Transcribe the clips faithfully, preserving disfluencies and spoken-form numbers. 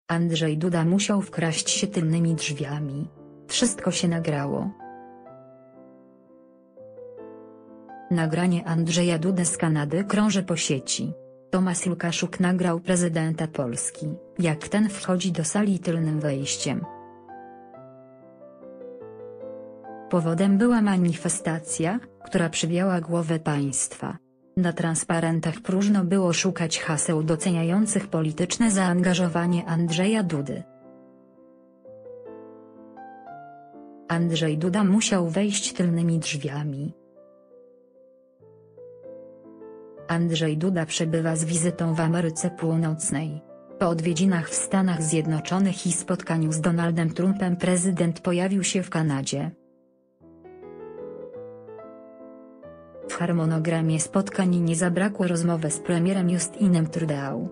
Andrzej Duda musiał wkraść się tylnymi drzwiami. Wszystko się nagrało. Nagranie Andrzeja Dudy z Kanady krąży po sieci. Tomasz Łukaszuk nagrał prezydenta Polski, jak ten wchodzi do sali tylnym wejściem. Powodem była manifestacja, która przywiała głowę państwa. Na transparentach próżno było szukać haseł doceniających polityczne zaangażowanie Andrzeja Dudy. Andrzej Duda musiał wejść tylnymi drzwiami. Andrzej Duda przebywa z wizytą w Ameryce Północnej. Po odwiedzinach w Stanach Zjednoczonych i spotkaniu z Donaldem Trumpem prezydent pojawił się w Kanadzie. W harmonogramie spotkań nie zabrakło rozmowy z premierem Justinem Trudeau.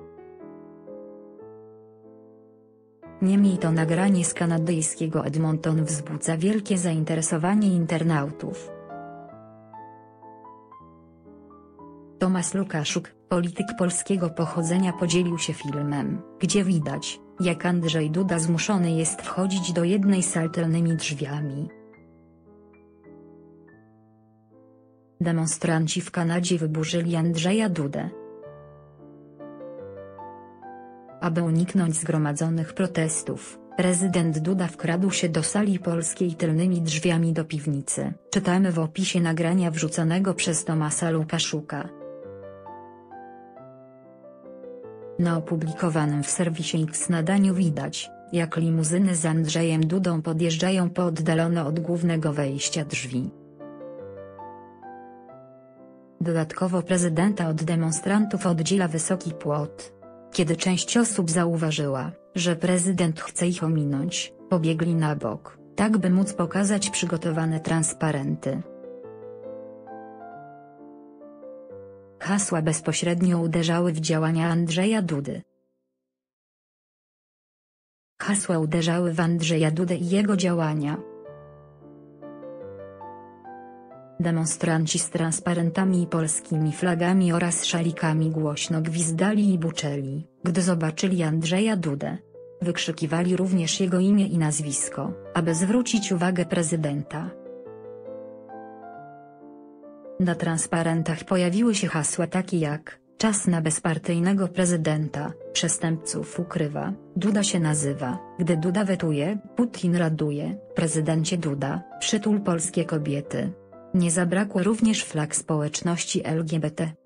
Niemniej to nagranie z kanadyjskiego Edmonton wzbudza wielkie zainteresowanie internautów. Tomasz Łukaszuk, polityk polskiego pochodzenia, podzielił się filmem, gdzie widać, jak Andrzej Duda zmuszony jest wchodzić do jednej z sal tylnymi drzwiami. Demonstranci w Kanadzie wyburzyli Andrzeja Dudę. Aby uniknąć zgromadzonych protestów, prezydent Duda wkradł się do sali polskiej tylnymi drzwiami do piwnicy. Czytamy w opisie nagrania wrzuconego przez Tomasza Łukaszuka. Na opublikowanym w serwisie X nadaniu widać, jak limuzyny z Andrzejem Dudą podjeżdżają po oddalone od głównego wejścia drzwi. Dodatkowo prezydenta od demonstrantów oddziela wysoki płot. Kiedy część osób zauważyła, że prezydent chce ich ominąć, pobiegli na bok, tak by móc pokazać przygotowane transparenty. Hasła bezpośrednio uderzały w działania Andrzeja Dudy. Hasła uderzały w Andrzeja Dudę i jego działania. Demonstranci z transparentami i polskimi flagami oraz szalikami głośno gwizdali i buczeli, gdy zobaczyli Andrzeja Dudę. Wykrzykiwali również jego imię i nazwisko, aby zwrócić uwagę prezydenta. Na transparentach pojawiły się hasła takie jak: czas na bezpartyjnego prezydenta, przestępców ukrywa, Duda się nazywa, gdy Duda wetuje, Putin raduje, prezydencie Duda, przytul polskie kobiety. Nie zabrakło również flag społeczności L G B T.